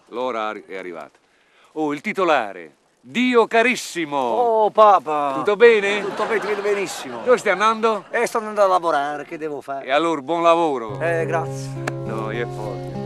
L'ora è arrivata. Oh, il titolare. Dio carissimo! Oh papà! Tutto bene? Tutto bene, ti vedo benissimo. Dove stai andando? Sto andando a lavorare, che devo fare? E allora buon lavoro. Grazie. No, è forte.